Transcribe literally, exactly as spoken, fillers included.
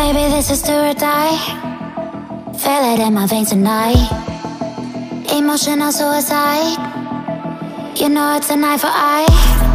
Baby, this is do or die. Feel it in my veins tonight. Emotional suicide. You know it's an eye for eye.